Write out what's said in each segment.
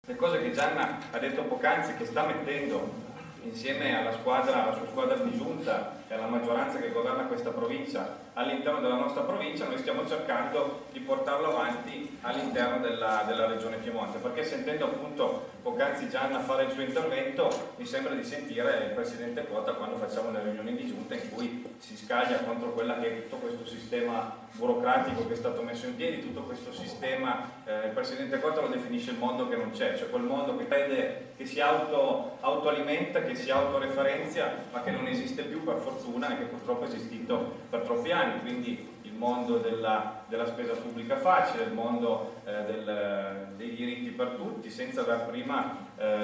le cose che Gianna ha detto poc'anzi, che sta mettendo insieme alla sua squadra di giunta e alla maggioranza che governa questa provincia all'interno della nostra provincia, noi stiamo cercando di portarlo avanti all'interno della regione Piemonte, perché sentendo appunto poc'anzi Gianna fare il suo intervento mi sembra di sentire il presidente Cotta quando facciamo le riunioni di giunta in cui si scaglia contro quella che è tutto questo sistema burocratico che è stato messo in piedi, tutto questo sistema, il presidente Cotta lo definisce il mondo che non c'è, cioè quel mondo che crede che si autoalimenta, che si autoreferenzia, ma che non esiste più per fortuna e che purtroppo è esistito per troppi anni, quindi il mondo della spesa pubblica facile, il mondo dei diritti per tutti, senza aver prima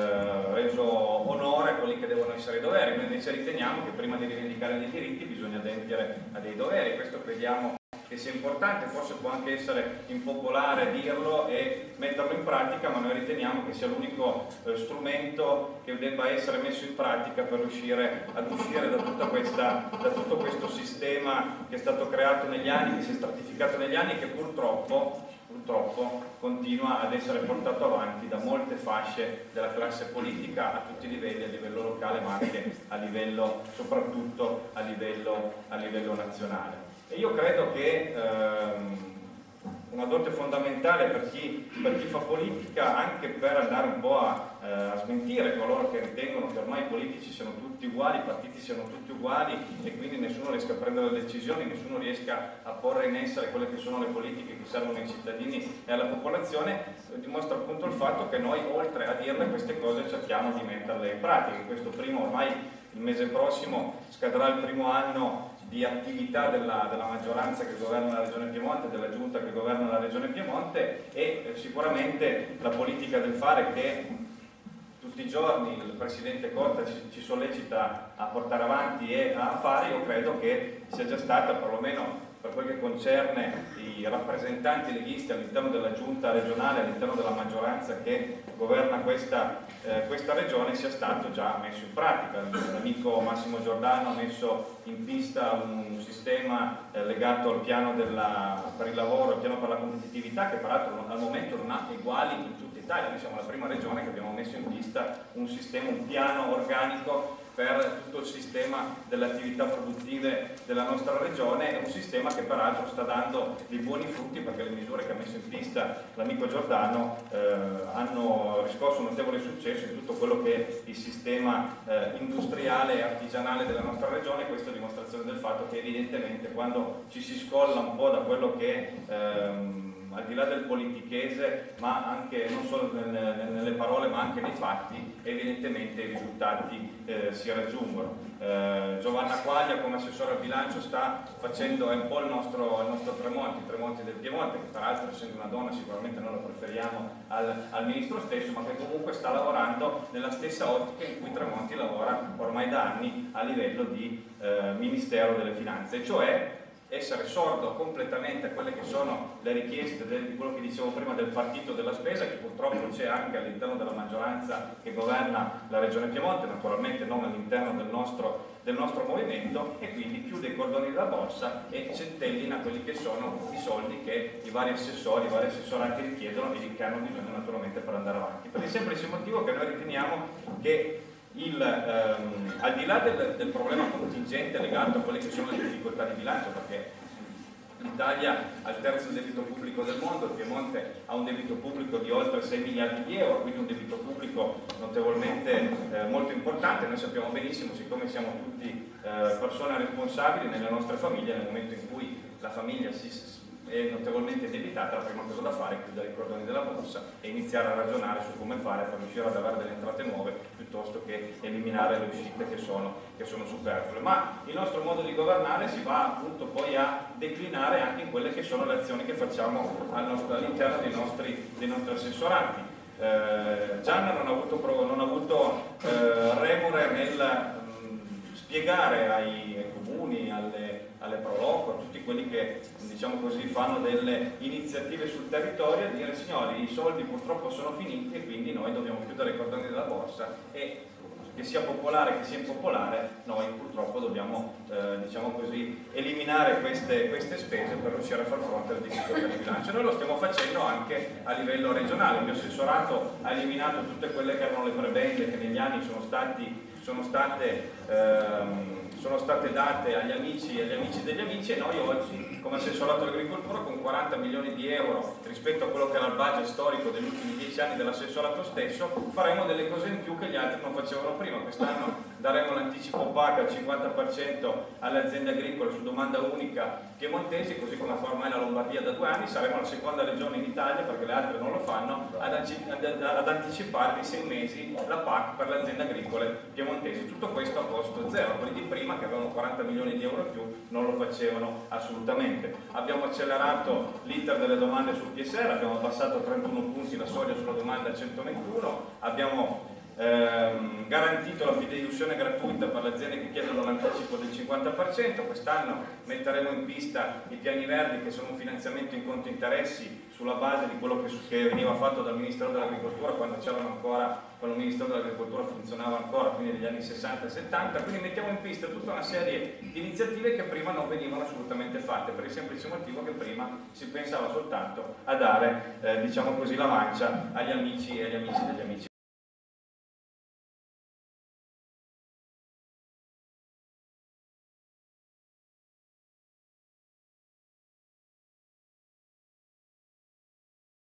reso onore a quelli che devono essere i doveri. Noi invece riteniamo che prima di rivendicare dei diritti bisogna adempiere a dei doveri, questo crediamo che sia importante, forse può anche essere impopolare dirlo e metterlo in pratica, ma noi riteniamo che sia l'unico strumento che debba essere messo in pratica per riuscire ad uscire da tutto questo sistema che è stato creato negli anni, che si è stratificato negli anni e che purtroppo continua ad essere portato avanti da molte fasce della classe politica a tutti i livelli, a livello locale ma anche a livello, soprattutto a livello nazionale. E io credo che una dote fondamentale per chi fa politica, anche per andare un po' a smentire coloro che ritengono che ormai i politici siano tutti uguali, i partiti siano tutti uguali e quindi nessuno riesca a prendere le decisioni, nessuno riesca a porre in essere quelle che sono le politiche che servono ai cittadini e alla popolazione, dimostra appunto il fatto che noi oltre a dirle queste cose cerchiamo di metterle in pratica. Questo ormai il mese prossimo scadrà il primo anno di attività della maggioranza che governa la Regione Piemonte, della giunta che governa la Regione Piemonte e sicuramente la politica del fare che tutti i giorni il Presidente Cotta ci sollecita a portare avanti e a fare, io credo che sia già stata, perlomeno per quel che concerne i rappresentanti leghisti all'interno della giunta regionale, all'interno della maggioranza che governa questa regione, sia stato già messo in pratica. L'amico Massimo Giordano ha messo in pista un sistema legato al piano per il lavoro, al piano per la competitività, che peraltro al momento non ha uguali in tutta Italia. Noi siamo la prima regione che abbiamo messo in pista un piano organico per tutto il sistema delle attività produttive della nostra regione, è un sistema che peraltro sta dando dei buoni frutti perché le misure che ha messo in pista l'amico Giordano hanno riscosso un notevole successo in tutto quello che è il sistema industriale e artigianale della nostra regione. Questa è dimostrazione del fatto che evidentemente quando ci si scolla un po' da quello che al di là del politichese, ma anche non solo nelle parole ma anche nei fatti, evidentemente i risultati si raggiungono. Giovanna Quaglia come assessore al bilancio sta facendo, è un po' il nostro Tremonti del Piemonte, che peraltro essendo una donna sicuramente non lo preferiamo al ministro stesso, ma che comunque sta lavorando nella stessa ottica in cui Tremonti lavora ormai da anni a livello di Ministero delle Finanze, cioè essere sordo completamente a quelle che sono le richieste di quello che dicevo prima del partito della spesa, che purtroppo c'è anche all'interno della maggioranza che governa la Regione Piemonte, naturalmente non all'interno del nostro movimento, e quindi chiude i cordoni della borsa e centellina quelli che sono i soldi che i vari assessori, i vari assessorati richiedono e che hanno bisogno naturalmente per andare avanti. Per il semplice motivo che noi riteniamo che al di là del problema contingente legato a quelle che sono le difficoltà di bilancio, perché l'Italia ha il terzo debito pubblico del mondo, il Piemonte ha un debito pubblico di oltre 6 miliardi di euro, quindi un debito pubblico notevolmente molto importante. Noi sappiamo benissimo, siccome siamo tutti persone responsabili nelle nostre famiglie, nel momento in cui la famiglia è notevolmente indebitata, la prima cosa da fare è chiudere i cordoni della borsa e iniziare a ragionare su come fare per riuscire ad avere delle entrate nuove piuttosto che eliminare le uscite che sono superflue. Ma il nostro modo di governare si va appunto poi a declinare anche in quelle che sono le azioni che facciamo all'interno dei nostri assessorati. Gianna non ha avuto remore nel spiegare ai comuni, alle Proloco, a tutti quelli che diciamo così fanno delle iniziative sul territorio, a dire signori i soldi purtroppo sono finiti e quindi noi dobbiamo chiudere i cordoni della borsa e che sia popolare che sia impopolare, noi purtroppo dobbiamo diciamo così, eliminare queste spese per riuscire a far fronte alle difficoltà di bilancio. Noi lo stiamo facendo anche a livello regionale. Il mio assessorato ha eliminato tutte quelle che erano le prebende che negli anni sono state date agli amici e agli amici degli amici, e noi oggi come assessorato all'agricoltura con 40 milioni di euro rispetto a quello che era il budget storico degli ultimi 10 anni dell'assessorato stesso faremo delle cose in più che gli altri non facevano prima. Quest'anno daremo l'anticipo PAC al 50% alle aziende agricole su domanda unica piemontesi, così come fa ormai la Lombardia da 2 anni. Saremo la seconda regione in Italia, perché le altre non lo fanno, ad anticipare di 6 mesi la PAC per le aziende agricole piemontesi. Tutto questo a costo zero. Quelli di prima, che avevano 40 milioni di euro in più, non lo facevano assolutamente. Abbiamo accelerato l'iter delle domande sul PSR, abbiamo abbassato a 31 punti la soglia sulla domanda a 121, abbiamo garantito la fideiussione gratuita per le aziende che chiedono l'anticipo del 50%. Quest'anno metteremo in pista i piani verdi, che sono un finanziamento in conto interessi sulla base di quello che veniva fatto dal Ministero dell'Agricoltura quando il Ministero dell'Agricoltura funzionava ancora, quindi negli anni 60 e 70. Quindi mettiamo in pista tutta una serie di iniziative che prima non venivano assolutamente fatte, per il semplice motivo che prima si pensava soltanto a dare diciamo così, la mancia agli amici e agli amici degli amici.